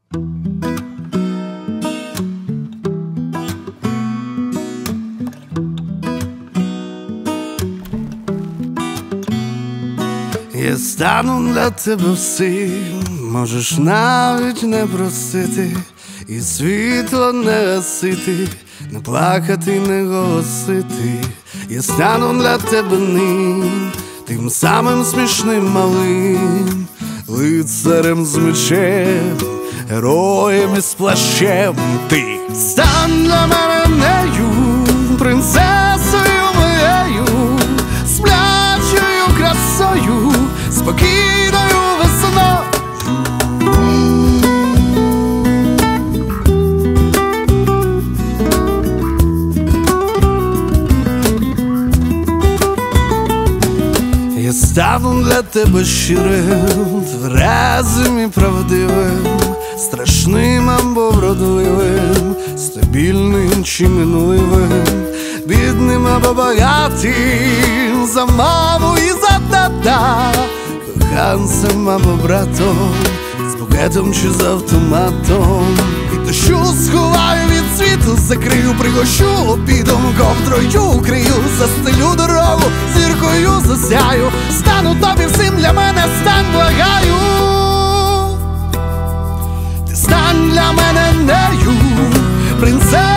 Я стану для тебе всім, можеш навіть не просити, і світло не гасити, не плакати, не голосити. Я стану для тебе ним, тим самим смішним малим, лицарем з мечем, героєм із плащем. Ти стань для мене нею, принцесою моєю, сплячою красою, спокійною весною. Я стану для тебе щирим, тверезим і правдивим, страшним або вродливим, стабільним чи минливим, бідним або багатим, за маму і за тата, коханцем або братом, з букетом чи з автоматом. І дощу сховаю від світу, закрию, пригощу обідом, ковдрою укрию, застелю дорогу, зіркою засяю, стану тобі всім, для мене стань, благаю. Ти стань для мене нею, принцесою